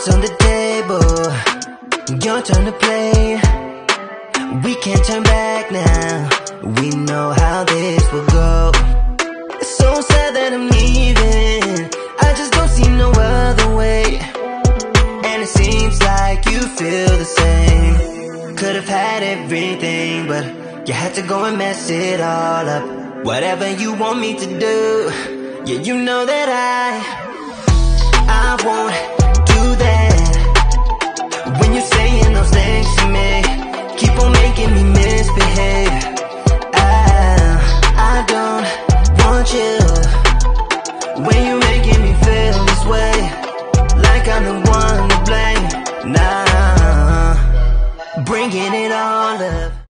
Cards on the table, your turn to play. We can't turn back now, we know how this will go. It's so sad that I'm leaving, I just don't see no other way. And it seems like you feel the same. Could've had everything, but you had to go and mess it all up. Whatever you want me to do, yeah, you know that I won't do that. When you're saying those things to me, keep on making me misbehave. I don't want you when you're making me feel this way, like I'm the one to blame. Nah, bringing it all up.